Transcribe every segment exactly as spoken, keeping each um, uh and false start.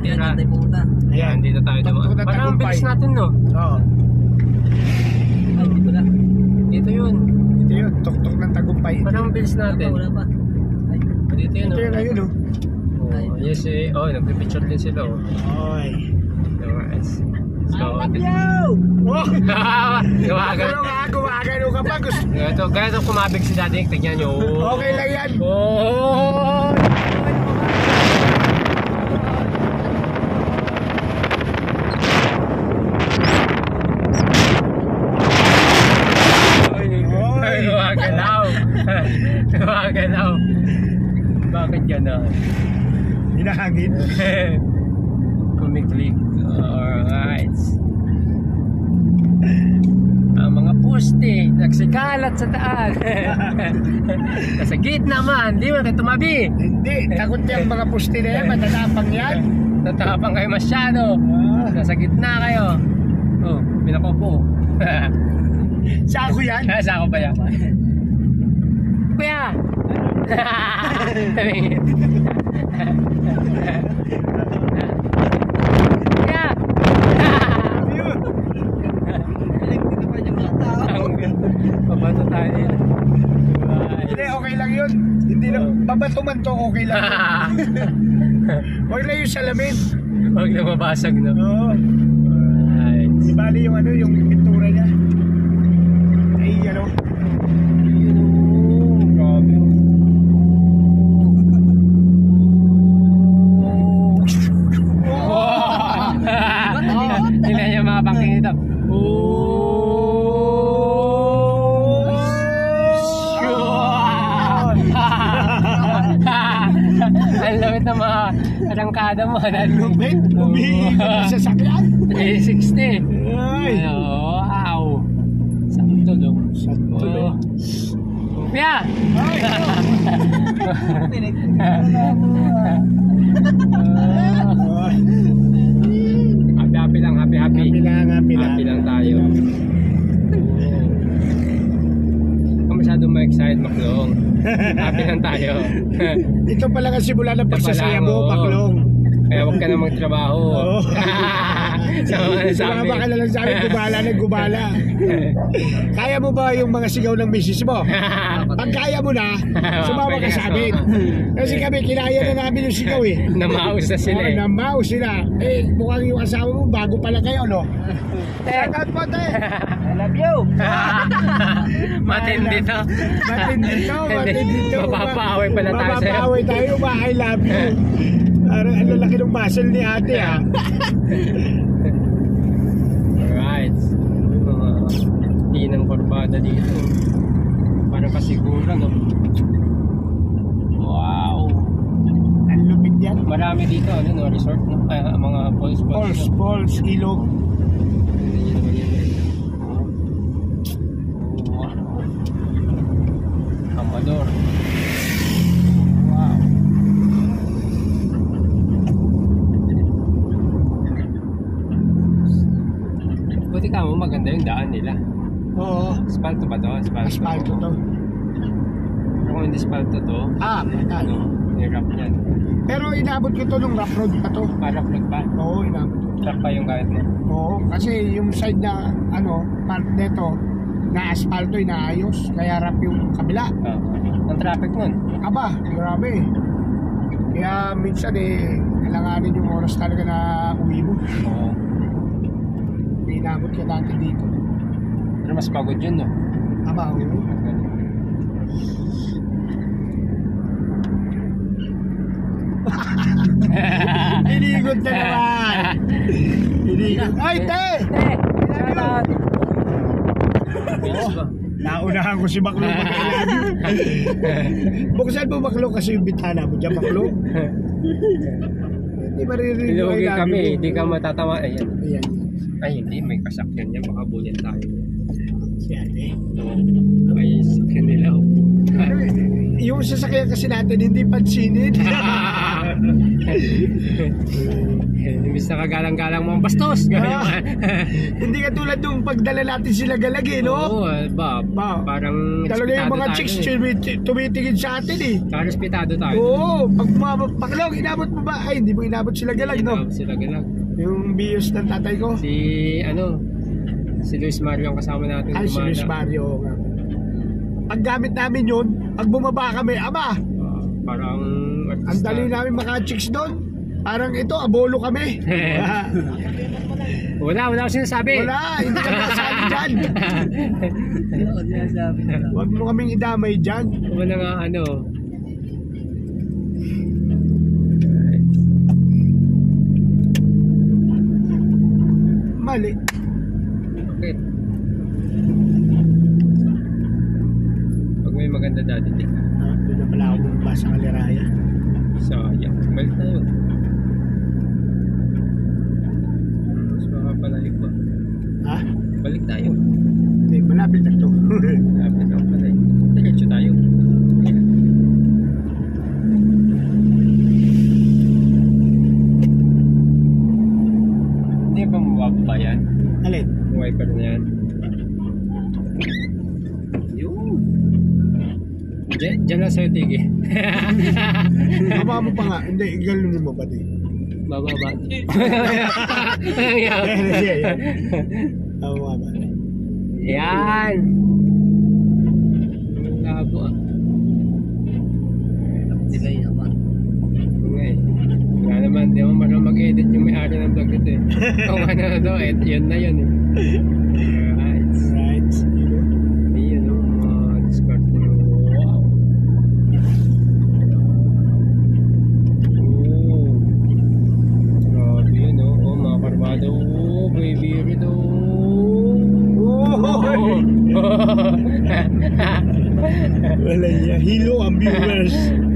natira. Ayan, dito tayo dumaan. Parang bilis natin, no? Oo. Ay, dito na. Dito yun. Ito yun, tuktok ng Tagumpay. Parang bilis natin. Wala pa. Ay, Dito yun, Ito no? yun, ayun, oh. Oh, yes, eh. Oh, nagpipicture din sila, oh. Oy. Nice. So, Oh! Gawagan. Ano nga, gumagano ka pa. Gusto. Ganito, ganito kumabig si Daddy. Tignan nyo. Okay lang yan. Oh! Ay, gumagalaw. Gumagalaw. Bakit gano'n? Hinahangin. Kumiklik. Alright. Ang mga poste nagsikalat sa taas. Nasa gitna man, di ba kayo tumabi? Hindi, takot yung mga puste na yan. Matatapang yan. Tatapang kayo masyado. Nasa gitna kayo. Oh, pinakopo. Saan ko yan? Saan ko ba yan? Kuya! Kuya! dito pa yung mga tao. Pabato tayo yan. Hindi, okay lang yun. Hindi na, babato man to, okay lang. Huwag lang yung salamin. Huwag na mabasag, no? Oo. Alright. Di bali yung ano, yung pintura niya. Ay, ano. Grabe. Tingnan yung mga bangking ito. Ang lawit ng mga arangkada mo. Lupit, umiikot sa sasakyan. three sixty. Ay. Wow. Sakto, no? Sakto, no? Kuya! Happy-happy lang, happy-happy. Happy lang, happy lang. Happy lang tayo. Kung masyado ma-excite, maklong. Happy lang tayo. Ito pala ang simula ng Ito pagsasaya pala, mo, oo. Baklong. Kaya huwag ka na magtrabaho. Oo. So, ano sabi? Sumama ka na lang sa akin, gubala na gubala. Kaya mo ba yung mga sigaw ng misis mo? Pag kaya mo na, sumama ka sa amin. Kasi kami, kinaya na namin yung sigaw eh. Namaus na sila eh. Oo, namaus sila. Eh, mukhang yung asawa mo, bago pala kayo, no? Shout out po, te! I love you. Matindi to. Matindi to, matindi to. Mapapaaway pala tayo sa'yo. Mapapaaway tayo, ba? I love you. Parang ang lalaki ng muscle ni ate, ha? Alright. Mga di ng korbada dito. Parang kasiguran, no? Wow. Ang lupit yan. Marami dito, ano, no? Resort, no? Kaya mga falls, Falls, falls, ilog. Amador. Wow. Buti ka mo, maganda yung daan nila. Oo. Asfalto ba to? Asfalto. Asfalto to. Pero kung hindi asfalto to, Ah, ano, ano? hirap yan. Pero inabot ko to nung rough road pa to. Para vlog pa. Oo, inabot ko. Truck pa yung kahit mo. Oo, kasi yung side na, ano, part nito, na asfalto, inaayos. Kaya rough yung kabila. Uh, ang traffic nun. Aba, grabe. Kaya minsan eh, kailanganin yung oras talaga na uwi mo. Oo. Inabot ka dati dito. Pero mas pagod yun, no? Aba, oo. Inigot na naman. Inigot. Ay, te! Salamat. Bilis ba? Naunahan ko si Baklo mag-ilabi. Buksan mo, Baklo, kasi yung bitana mo dyan, Baklo. Hindi maririnig yung Ilugi I love kami, you. hindi ka matatawa. Ayan. Ayan. Ay, hindi. May kasakyan yan. Baka bulyan tayo. Si ate. Oo. May sakyan nila. oh. Yung sasakyan kasi natin, hindi pansinin. Imbis na kagalang-galang mga bastos. Ah. Hindi ka tulad nung pagdala natin sila galagi, no? Oo, ah, ba, Ba, parang talaga yung respetado mga tayo chicks eh. tumiti- tumitingin sa atin eh. Parang respetado tayo. Oo, pag umabot, Paklong, inabot mo ba? Ay, hindi mo inabot sila galag, no? Inabot sila galang. Yung bios ng tatay ko. Si, ano, si Luis Mario ang kasama natin. Ay, si gumana. Luis Mario. Pag gamit namin yun, pag bumaba kami, aba, Ah, parang ang artista. dali namin maka-chicks doon. Parang ito, abolo kami. Ah, Wala, wala akong sinasabi. Wala, hindi kami kasali dyan. Ano ko sinasabi nila? Huwag mo kaming idamay dyan. Wala nga ano. Mali. Bakit? Pag may maganda dati, di ka. Ah, doon na pala ako bumaba sa Kaliraya. Sayang. Balik tayo. Mas makapalayo pa. Ha? Balik tayo. Hindi, malapit na to. Lapit lang pala eh. Diretso tayo. Hindi ba mababa yan? Alin? Yung wiper na yan. Yun. Diyan, diyan lang sa'yo, Tigi. Baba mo pa nga. Hindi, igalunin mo pati. Bababa. Anong yan? Ayan, siya, yan. Baba ba? Yan. Labo ah. Delay naman. Nga eh. Nga naman, di mo marunong mag-edit yung may-ari ng vlog nito eh. Kung ano na to, eh, yun na yun eh. Alright. Right. Ayun o, mga discard mo. Wow. Oh. Grabe yun o. Oh, mga karbado. Oh, baby rito. Oh! Wala niya. Hilo ang viewers.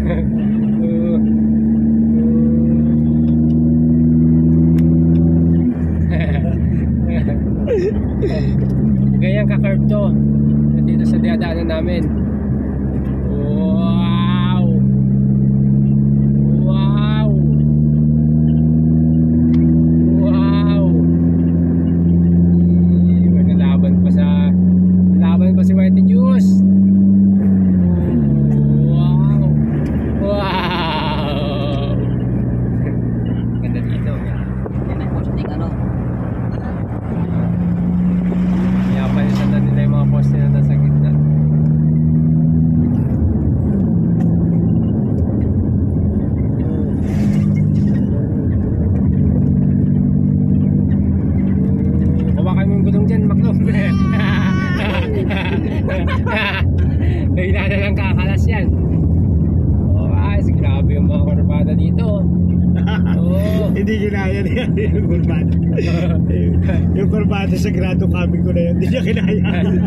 Ganyan ka-curve to. Dito sa diadaanan namin. Wow! Wow! Wow! Eh, Magkalaban pa sa laban pa si Whitey Juice. Wow! Wow! Ganda dito. May posting ano? Pinapalitan na nila yung mga poste na nasa gitna. Hawakan mo yung gulong dyan, Maklo. Bigla na lang kakalas yan. Oh, ay, grabe yung mga karbada dito. Oh. Hindi kinaya niya yung kurbata. Yung kurbata sa grado kami ko na yun. Hindi niya kinaya.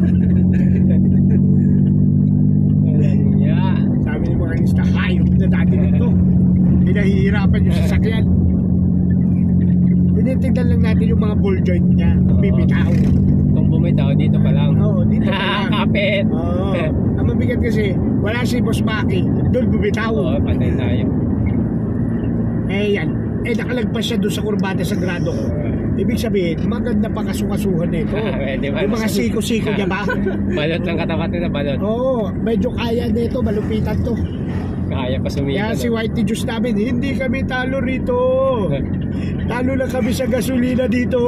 Alam niya. Sabi ni mga nista, hayop na dati nito. Pinahihirapan yung sasakyan. Tinitignan lang natin yung mga ball joint niya. Bibitaw. Kung bumitaw, dito pa lang. Oo, dito pa lang. Kapit. Oo. Ang mabigat kasi, wala si Boss Maki. Doon bumitaw. Oo, patay tayo. Eh yan. Eh nakalagpas siya doon sa kurbata sa grado ko. Ibig sabihin, maganda pa kasukasuhan nito. Pwede ba? Yung mga siko-siko niya ba? Balot lang katapat nila, balot. Oo, medyo kaya nito, malupitan to. Kaya pa sumita. Kaya si Whitey Juice namin, hindi kami talo rito. Talo lang kami sa gasolina dito.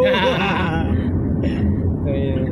Ayun.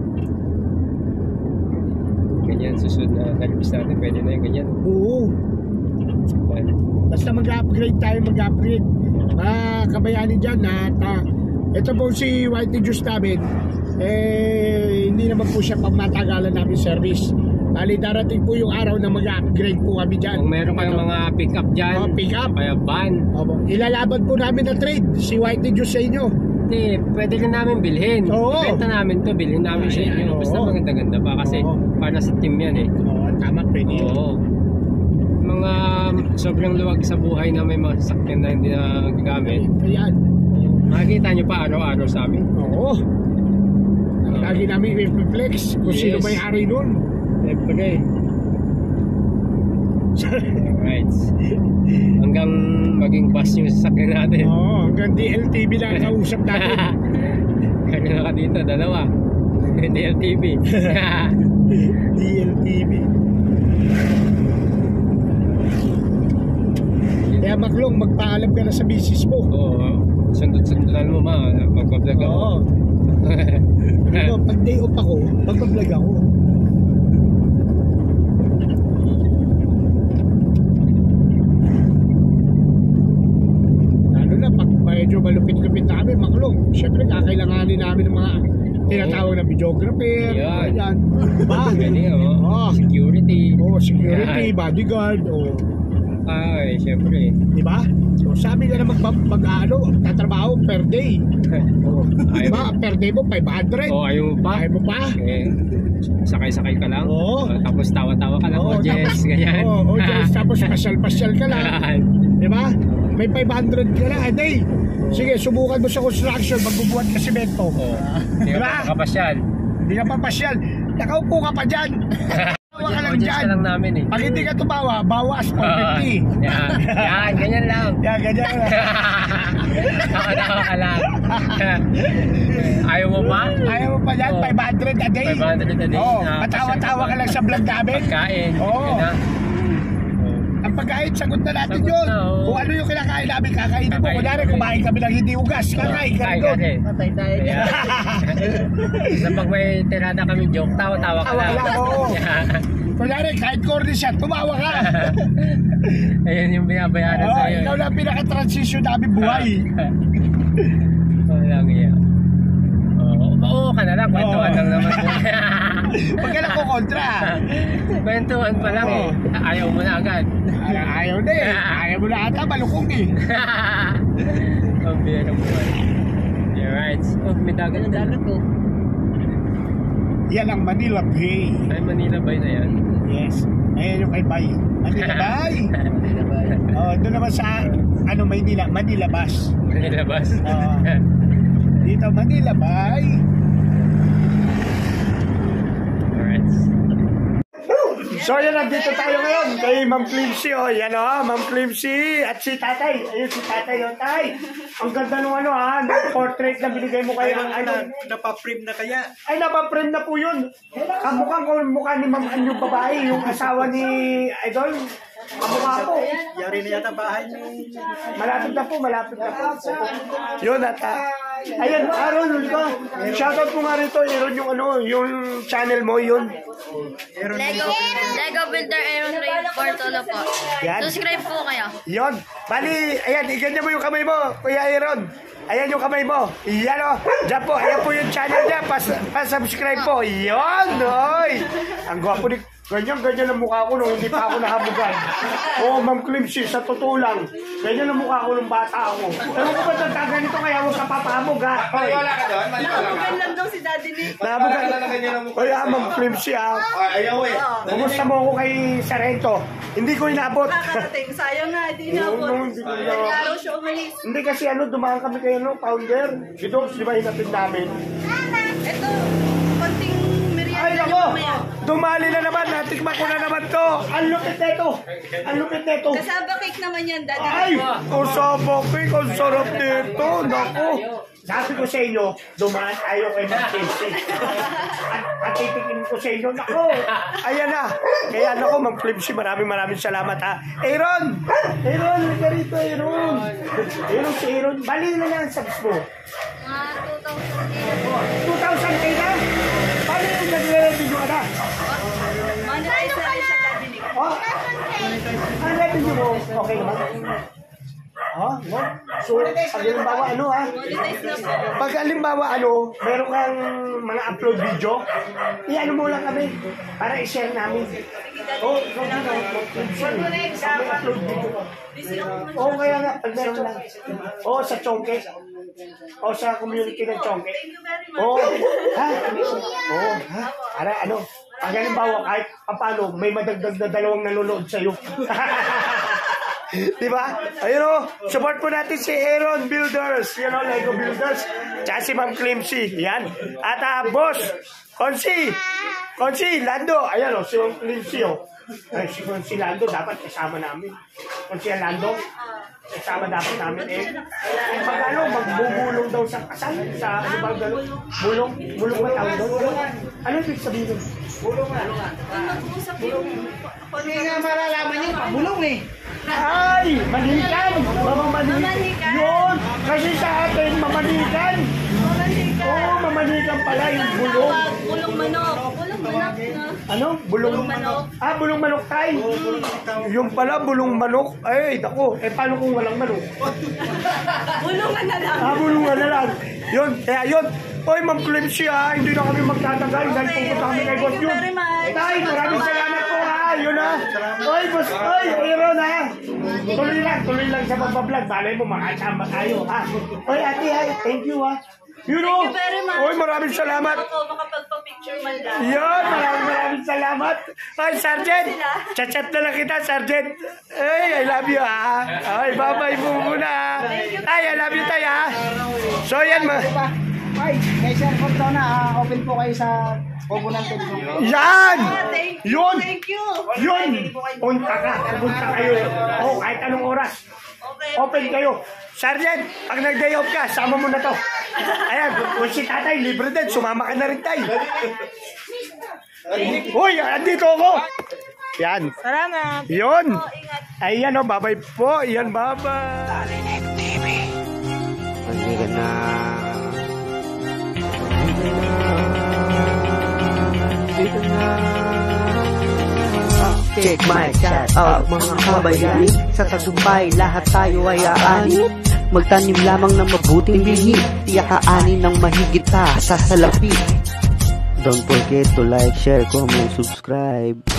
Ganyan, susunod na service natin. Pwede na yung ganyan. Oo. Basta mag-upgrade tayo, mag-upgrade. Mga kabayani dyan na ta, ito po si Whitey Juice namin, eh, hindi naman po siya pagmatagalan namin service. Bali darating po yung araw na mag-upgrade po kami dyan. Kung meron kayong mga pick-up dyan, Oh, pick-up. kaya van, Opo. Ilalaban po namin na trade si Whitey Juice sa inyo. hindi, pwede rin namin bilhin. Oo. Benta namin to, bilhin namin sa Ayan, inyo. Basta oo. maganda-ganda pa kasi Oo. para sa team yan eh. Oo, tama, pwede yun. Oo. Mga sobrang luwag sa buhay na may mga sasakyan na hindi na gagamit. Ayan. Makikita nyo pa araw-araw sa amin. Oo. Lagi namin i-flex kung Yes. sino may hari nun. Siyempre. Alright. Hanggang maging bus yung sasakyan natin. Oo, hanggang D L T V na ang kausap natin. Kanya ka dito, dalawa. D L T V. D L T V. Kaya Maklong, magpaalam ka na sa misis mo. Oo, sundot-sundotan mo ma, magpa-vlog ako. Oo. Pero pag day off ako, magpa-vlog ako. Lalo na pag medyo malupit-lupit na kami, Maklong, syempre kakailanganin namin ng mga tinatawag na videographer. Yan. Yan. Diba? Galing oh. Oo. Security. Oh, security, bodyguard, oh. Ah, eh, syempre. Di ba? So, sabi ka na mag, mag ano, tatrabaho per day. Oh. Di ba? Per day mo, five hundred. Oh, ayaw mo pa? Ayaw mo pa? Eh, sakay-sakay ka lang. Oo. Oh, tapos tawa-tawa ka lang. Oo, Oh, Jess, tapos- ganyan. Oo, oh, Jess, tapos pasyal-pasyal ka lang. Di ba? May five hundred ka lang a day. Sige, subukan mo sa construction, magbubuhat ka simento. Oh, hindi ka Diba? pa kapasyal. Hindi ka pa pasyal. Nakaupo ka pa dyan. Tawa ka lang Audience dyan. ka lang namin eh. Pag hindi ka tumawa, bawas four fifty. Ah, yan, yan, ganyan lang. Yan, ganyan lang. Tawa-tawa ka lang. Ayaw mo pa? Ayaw mo pa yan, Oh. five hundred a day. five hundred a day. Oo, Na- matawa-tawa ka lang sa vlog namin. Pagkain. Oo. Yun na. Ang pagkain, sagot na natin Sagot yun. na, oo. Kung ano yung kinakain namin, kakainin mo. Kakain Kunyari, kami. kumain kami ng hindi ugas. Kakain ka Kain doon. kasi. Patay tayo dyan. Sa pag may tirada kami joke, tawa-tawa ka Tawa lang. lang, oo. Kunyari, kahit corny siya, tumawa ka. Ayun yung binabayaran Oo, sa'yo. ikaw lang pinaka-transition namin buhay. Walang iya. Oo, oo ka na lang. Kwentuhan Oo. lang naman. Pag ka nakukontra. Kwentuhan pa lang eh. Ayaw mo na agad. Ay, ayaw na eh. Ayaw mo na ata, malukong eh. Ang bira mo. You're right. Oh, may dagat na dagat ko. Yan ang Manila Bay. Ay, Manila Bay na yan. Yes. Ayan yung kay Bay. Manila Bay. Manila Bay. Oh, doon naman sa, ano, Maynila, Manila Bus. Manila Bus. Oo. Dito, Manila Bay. Alright. So yan, nandito tayo ngayon kay Ma'am Climsy, oh. Yan oh, Ma'am Climsy at si Tatay. Ayun si Tatay, oh, Tay. Ang ganda nung ano ha, ng portrait na binigay mo kayo. Ay, Na, napaprime na kaya? ay napaprint na po yun. Kamukhang ko mukha ni Ma'am Ann yung babae, yung asawa ni Idol. Kamukha po. Yari na yata bahay ni... Malapit na po, malapit na po. Yun at ah, ayan, Aaron, ko. Shoutout mo nga rito, Aaron, yung ano, yung channel mo, yun. Lego, Lego Builder Aaron Ray Portolo po. Yan. Subscribe po kayo. Yun. Bali, ayan, iganyan mo yung kamay mo, Kuya Aaron. Ayan yung kamay mo. Yan o. Diyan po, ayan po yung channel niya. Pas, pa-subscribe po. Yun, oy. Ang gwapo ni... Ganyan, ganyan ang mukha ko nung hindi pa ako nahabugan. Oo, oh, Ma'am Climsy, sa totoo lang. Ganyan ang mukha ko nung bata ako. Ewan ko ba nagkaganito kaya huwag ka papahamog, ha? Hoy. Maniwala ka doon? Maniwala ka? lang daw si Daddy Nick. Nahabugan. Maniwala na ganyan ang mukha. Hoy, ah, Ma'am Climsy, ha? Ay, ayaw eh. Kumusta mo ako kay Sarento? Hindi ko inabot. Nakakarating. Sayang nga, di na Oo, po. no, hindi ko inabot. Araw siya umalis. Hindi kasi ano, dumaan kami kayo, no, founder. Gidogs, di ba, hinapin namin? Ito, konting Ay, merienda ako! niyo mamaya. Dumali na naman, natikman ko na naman to. Ang lupit nito. Ang lupit nito. Kasaba cake naman yan, Daddy Ay, Nick. kusaba cake, ang sarap nito. Naku. Sabi ko sa inyo, dumaan tayo kay Ma'am Climsy. At, at titikin ko sa inyo, naku. Ayan na. Kaya naku, Ma'am Climsy, maraming maraming salamat ha. Aaron! Aaron, halika rito, Aaron. Aaron, si Aaron. Bali na lang ang subs mo. Mga two thousand two thousand kayo na? Paano yung nagre-review ka na? Monetize na rin siya, Daddy Nick. Oh, ang revenue mo, okay naman? Oh, no? So, pag halimbawa ano ha? Monetize na po. Pag halimbawa ano, meron kang mga upload video, i-ano mo lang kami para i-share namin. Oh, ikaw na ka. Upload video ko. Oo, kaya nga, pag meron lang. Oo, sa Chongke. O sa community ng Chongke. Oo, ha? Oo, ha? Para ano, pag halimbawa kahit paano, may madagdag na dalawang nanonood sa'yo. Diba? Ayun o, support po natin si Aaron Builders, you know, Lego Builders, tsaka si Ma'am Climsy, yan. At uh, boss, Konsi, Konsi, Lando, ayan o, si Ma'am Climsy o. Ay, si Konsi Lando, dapat kasama namin. Konsi Lando, Kasama dapat namin eh. Eh, pag ano, magbubulong daw sa kasal, sa ano ba gano'n? Bulong? Bulong ba tawag doon? Ano ibig sabihin doon? Bulong nga. Mag-usap yung... Hindi nga malalaman yun, pabulong eh. Ay! Manikan! Mamamanikan! Mamanikan. Yun! Kasi sa atin, mamanikan! Oo, mamanikan pala yung bulong. Bulong manok. Bulong manok na. Ano? Bulong Bulong manok. Ah, bulong manok tayo. Yung pala, bulong manok. Ay, dako. Eh, paano kung walang manok? Bulungan na lang. Ah, bulungan na lang. Yun, kaya yun. Oy, Ma'am Clemcy ha, hindi na kami magtatagal dahil Okay, pupunta kami okay. kay Thank Boss you Jun. very much. Tay, maraming salamat po ha. Yun ha. Oy, Boss, oy, Aaron ha. Tuloy lang, tuloy lang sa pagbablog. Balay mo, makasama tayo ha. Oy, ate ha, thank you ha. You know, Thank you very much. oy, maraming salamat. Ako, makapagpa-picture man lang. Yun, maraming maraming salamat. Ay, Sergeant, chat-chat na lang kita, Sergeant. Ay, I love you ha. Ay, bye-bye po muna. Ay, I love you tayo ha. So yan ma. Ay, may cellphone daw na, ah, open po kayo sa Coconut Telephone. Yan! Thank you. Yun! Thank you. Yun! Punta ka, punta kayo. Oh, kahit anong oras. Okay. Open kayo. Sergeant, pag nag-day off ka, sama mo na to. Ayan, kung si tatay, libre din. Sumama ka na rin tayo. Uy, andito ako. Yan. Salamat. Yun. Ayan o, babay po. Yan, babay. Talinig T V. Hindi ka na. Dito na. Check my shout out mga kabayani. Sa tagumpay lahat tayo ay aani. Magtanim lamang ng mabuting bihi. Tiyak aanin ng mahigit pa sa salapi. Don't forget to like, share, comment, subscribe.